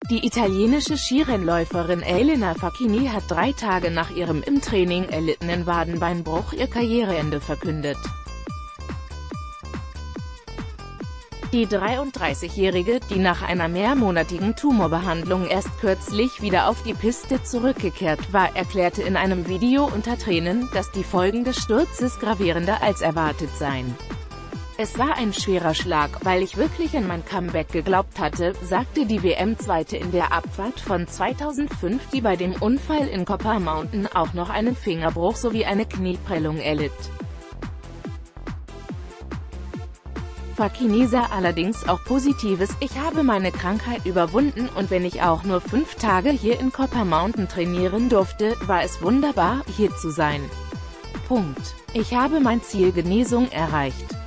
Die italienische Skirennläuferin Elena Facchini hat 3 Tage nach ihrem im Training erlittenen Wadenbeinbruch ihr Karriereende verkündet. Die 33-Jährige, die nach einer mehrmonatigen Tumorbehandlung erst kürzlich wieder auf die Piste zurückgekehrt war, erklärte in einem Video unter Tränen, dass die Folgen des Sturzes gravierender als erwartet seien. Es war ein schwerer Schlag, weil ich wirklich an mein Comeback geglaubt hatte, sagte die WM-Zweite in der Abfahrt von 2005, die bei dem Unfall in Copper Mountain auch noch einen Fingerbruch sowie eine Knieprellung erlitt. Facchini sah allerdings auch Positives: Ich habe meine Krankheit überwunden und wenn ich auch nur 5 Tage hier in Copper Mountain trainieren durfte, war es wunderbar, hier zu sein. Punkt. Ich habe mein Ziel Genesung erreicht.